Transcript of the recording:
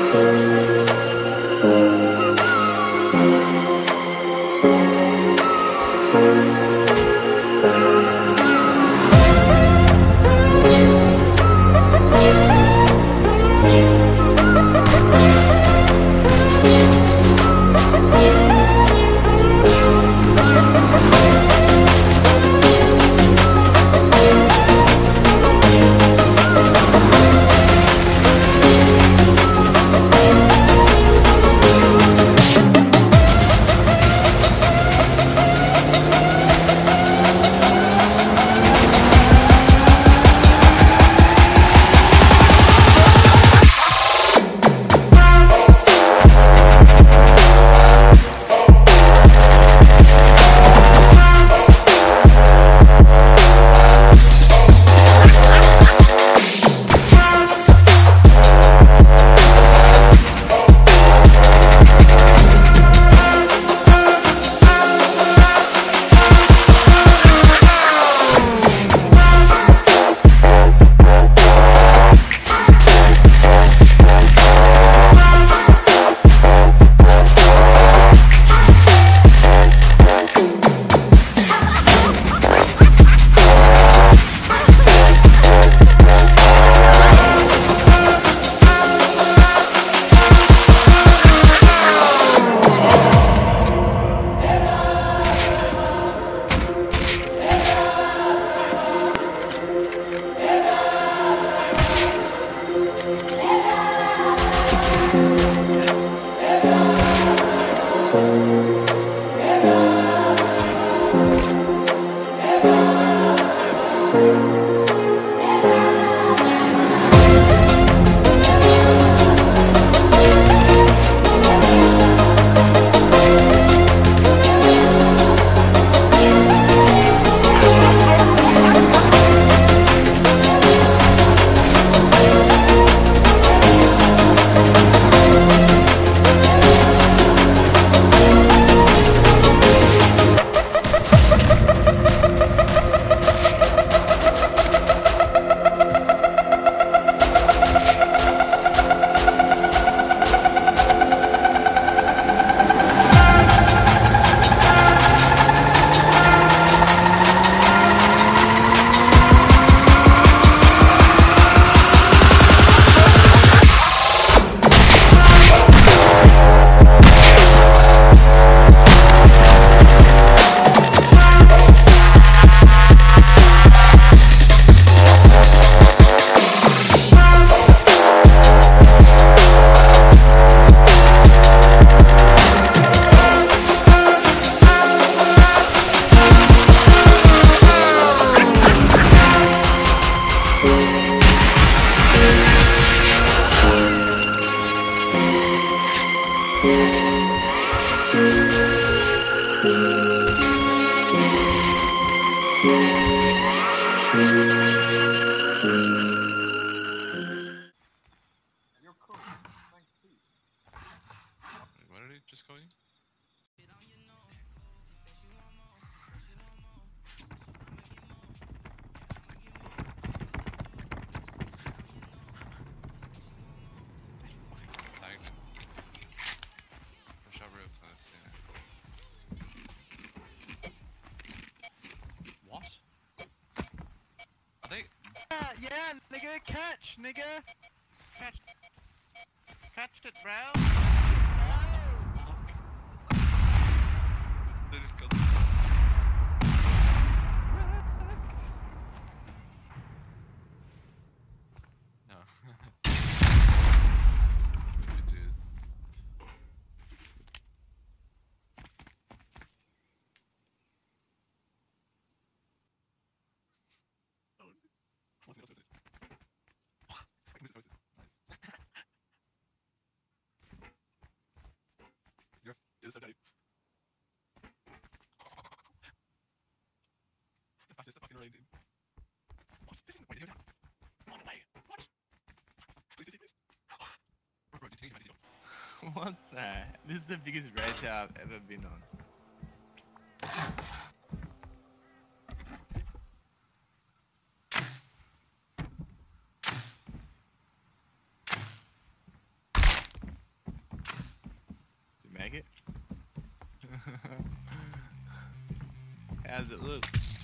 Yeah, nigga, catch, nigga! Catch it, bro! They just killed No. Bitches. You're so deep. The fastest the fucking rain, dude. What? This isn't the way to go down. Run away. What? Please, please, please. Bro, you're taking my DC off. What the heck? This is the biggest red job I've ever been on. like it? How's it look?